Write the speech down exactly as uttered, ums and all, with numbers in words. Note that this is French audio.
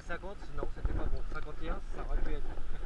cinquante, non, c'était pas bon. cinquante et un, ça aurait pu être.